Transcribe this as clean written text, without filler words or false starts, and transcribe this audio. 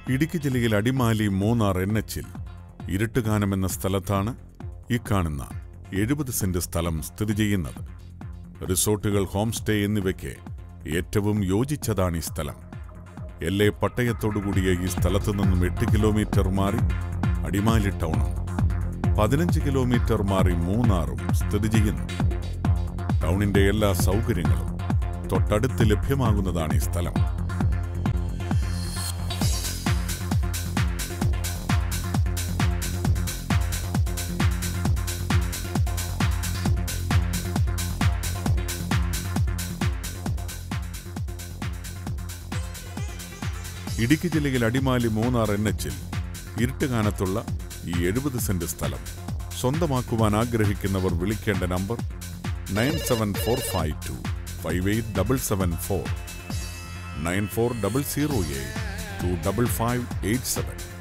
ഇടുക്കി ജില്ലയിൽ അടിമാലി മൂന്നാർ NH-ൽ ഇരുട്ടുകാനം എന്ന സ്ഥലത്താണ് ഈ കാണുന്ന 70 സെന്റ് സ്ഥലം സ്ഥിതി ചെയ്യുന്നത്. റിസോർട്ടുകൾ, ഹോം സ്റ്റേ എന്നിവയ്ക്ക് ഏറ്റവും യോജിച്ചതാണ് ഈ സ്ഥലം. LA പട്ടയത്തോടുകൂടിയ ഈ സ്ഥലത്തു നിന്നും 8 കിലോമീറ്റർ മാറി അടിമാലി ടൗണും 15 കിലോമീറ്റർ മാറി മൂന്നാറും സ്ഥിതി ചെയ്യുന്നു. ടൗണിന്റെ എല്ലാ സൗകര്യങ്ങളും തൊട്ടടുത്ത് ലഭ്യമാകുന്നതാണ് ഈ സ്ഥലം. ഇടുക്കി ജില്ലയിൽ അടിമാലി മൂന്നാർ NH-ൽ ഇരുട്ടുകാനത്തുള്ള ഈ 70 സെന്റ് സ്ഥലം സ്വന്തമാക്കുവാൻ ആഗ്രഹിക്കുന്നവർ വിളിക്കേണ്ട നമ്പർ 9745258774 9400825587.